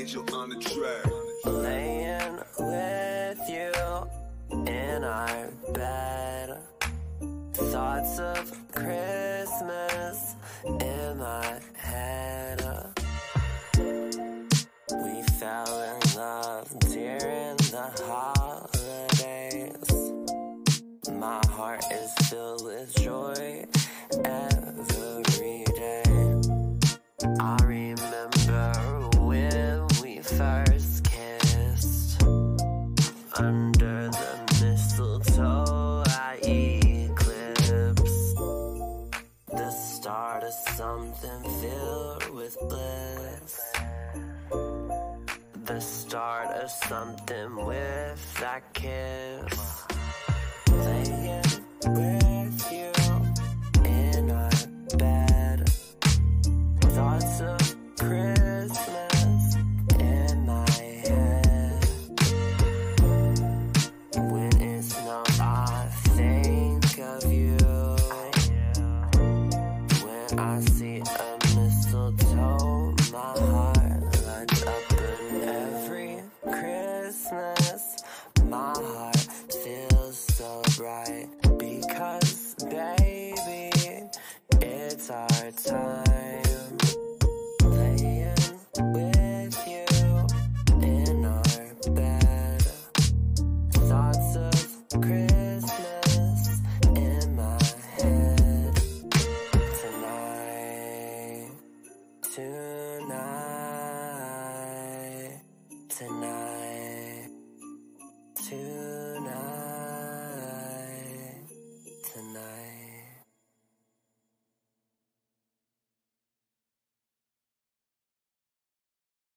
Angel on the track. Laying with you in our bed, thoughts of Christmas in my head. We fell in love during the holidays. My heart is filled with joy every day. I remember when we first kissed under the mistletoe. I eclipsed the start of something filled with bliss, the start of something with that kiss. Laying with you in our bed, thoughts of Christmas in my head. When it snows, I think of you. When I see a mistletoe, my heart lights up. And every Christmas, my heart feels so bright, because baby, it's our time. Laying with you in our bed, thoughts of Christmas in my head. Tonight, tonight, tonight, tonight.